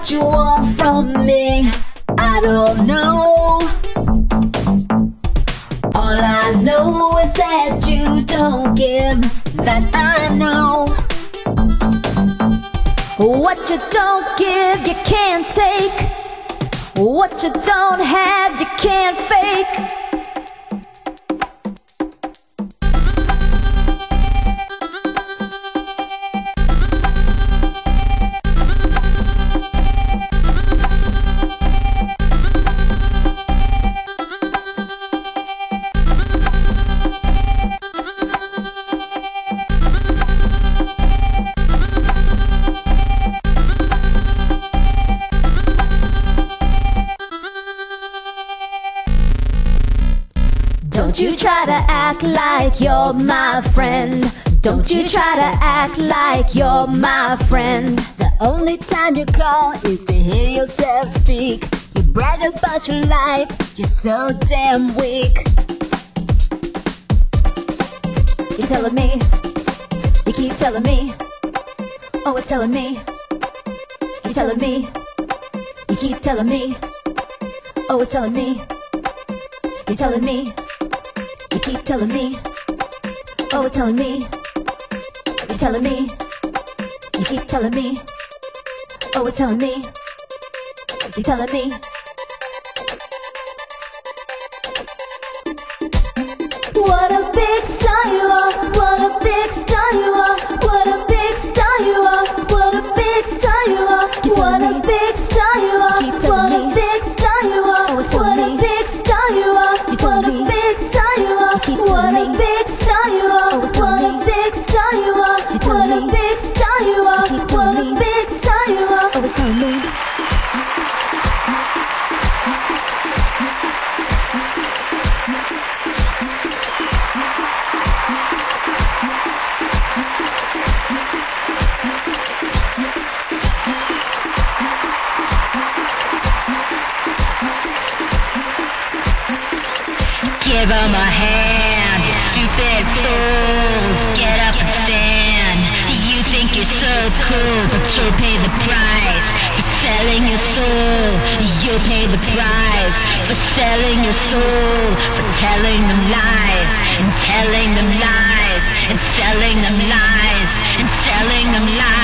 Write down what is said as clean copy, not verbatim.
what you want from me, I don't know. All I know is that you don't give, that I know. What you don't give, you can't take. What you don't have, you can't fake. Don't you try to act like you're my friend. Don't you try to act like you're my friend. The only time you call is to hear yourself speak. You brag about your life, you're so damn weak. You're telling me, you keep telling me, always telling me. You're telling me, you keep telling me, always telling me. You're telling me, you keep telling me, always telling me. You're telling me, you keep telling me, always telling me. You're telling me. What a big star you are, what a big star you are, what a big star you are, what a big star you are, what a big star you are, what a big star you are, what a big star you are, what a big star you are, what a big star you are, what a big star you are, what a big star you are, what a big star you are, always telling me. Give 'em a hand, you stupid fools. Get up and stand. You think you're so cool, but you'll pay the price for selling your soul. You'll pay the price for selling your soul, for telling them lies and telling them lies and selling them lies and selling them lies.